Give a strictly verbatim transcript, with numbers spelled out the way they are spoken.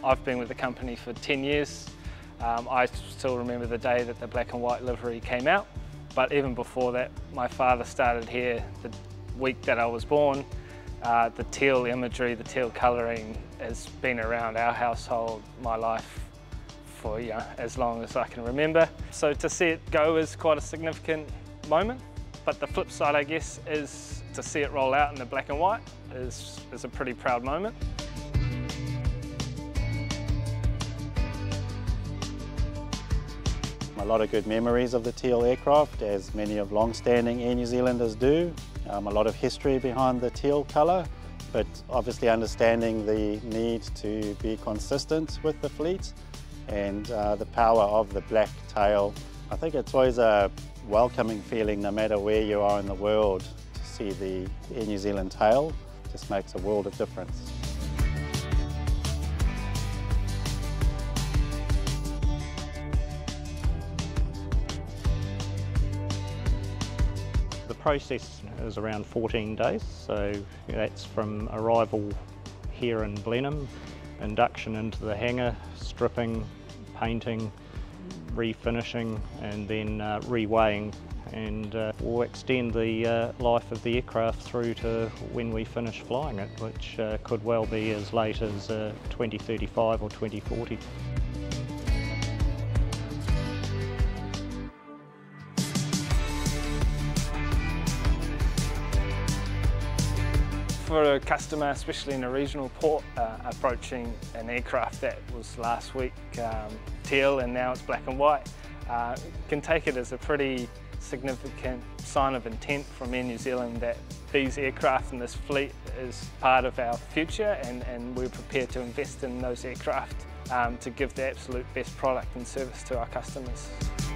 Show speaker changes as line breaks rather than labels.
I've been with the company for ten years. Um, I still remember the day that the black and white livery came out, but even before that, my father started here the week that I was born. Uh, the teal imagery, the teal colouring has been around our household, my life, for you know, as long as I can remember. So to see it go is quite a significant moment, but the flip side, I guess, is to see it roll out in the black and white is, is a pretty proud moment.
A lot of good memories of the teal aircraft, as many of long-standing Air New Zealanders do. Um, a lot of history behind the teal colour, but obviously understanding the need to be consistent with the fleet and uh, the power of the black tail. I think it's always a welcoming feeling no matter where you are in the world to see the Air New Zealand tail. It just makes a world of difference.
The process is around fourteen days, so that's from arrival here in Blenheim, induction into the hangar, stripping, painting, refinishing, and then uh, reweighing, and uh, we'll extend the uh, life of the aircraft through to when we finish flying it, which uh, could well be as late as uh, twenty thirty-five or twenty forty.
For a customer, especially in a regional port, uh, approaching an aircraft that was last week um, teal and now it's black and white, uh, can take it as a pretty significant sign of intent from Air New Zealand that these aircraft and this fleet is part of our future, and, and we're prepared to invest in those aircraft um, to give the absolute best product and service to our customers.